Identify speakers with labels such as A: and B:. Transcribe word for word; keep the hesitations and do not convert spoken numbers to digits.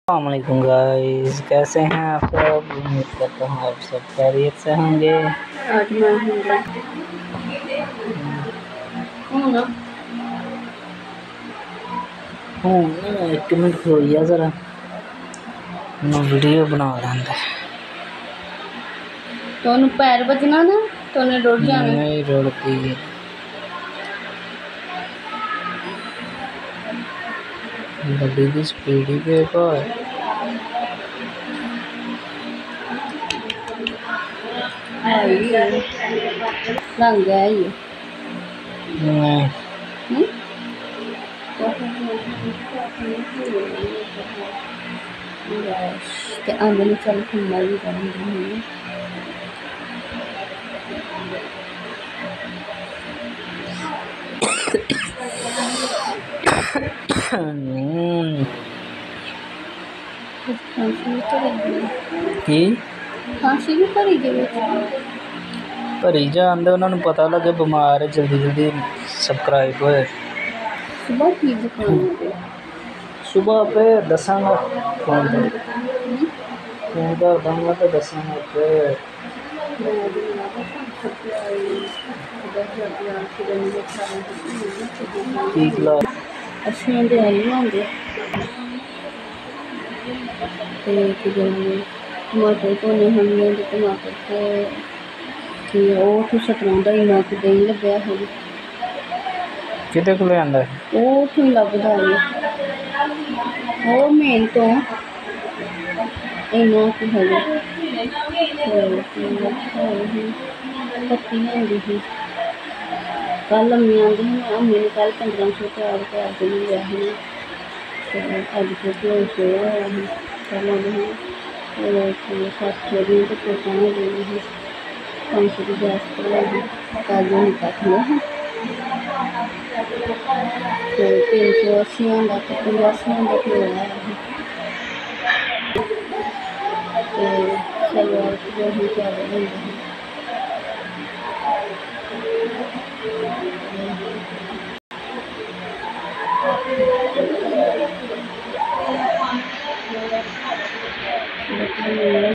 A: अस्सलामुअलैकुम गाइस, कैसे हैं आप सब। उम्मीद करता हूँ आप सब खैरियत से होंगे।
B: आज मैं हूँ ना
A: हूँ एक मिनट खोइया जरा मैं वीडियो बना लेंगे।
B: तो पैर बजना ना तो रुड़ जाना।
A: नहीं रुड़ती गड्डी की स्पीड ही बेकार है।
B: लंघ गया ये
A: नहीं
B: ते आंदे नहीं चल खुला भी करेंगे।
A: की
B: खांसी भी भरी जाए
A: भरी जाते उन्होंने पता लगे बीमार है, जल्दी जल्दी सबसक्राइब होए।
B: सुबह की दुकान पे
A: सुबह पे दसांगा फोन पे फोन कर दूंगा तो दसांगा पे ठीक ला
B: असियां दे आलू होंगे ते टमाटर धोने हमने टमाटर ते ओह तो सतरों का इन्ना कि दही लग्या है
A: कितने को लिया
B: ਉਹ ਤੋਂ ਲੱਭਦਾ ਏ ਉਹ ਮੇਨ ਤੋਂ ਇੰਨਾ ਕੁ ਹੈਗਾ ਪੱਤੀ ਹੁੰਦੀ ਸੀ ਕੱਲ ਅੰਮੀ ਆਂਦੀ ਸੀ ਅੰਮੀ ਨੇ ਕੱਲ ਪੰਦਰਾਂ ਸੌ ਤਿਆਰ ਕਰ ਕੇ ਲਿਆ ਸੀ ਤੇ ਅੱਜ ਫਿਰ ਦੋ ਸੌ ਹੋਇਆ ਸੀ ਕੱਲ ਆਉਂਦੇ ਸੀ ਸੱਤ ਸੌ ਦੀ ਤੇ ਪੋਟਾਂ ਹੋ ਗਈ ਸੀ ਪੰਜ ਸੌ ਦੀ ਗੈਸ ਭਰਵਾਈ ਸੀ ਕਾਜੂ ਨਹੀਂ ਕੱਟ ਲਿਆ ਸੀ तो तीन सौ अस्सी का तो पंजासी का किलो आया है तो सलवार जो ही ज़्यादा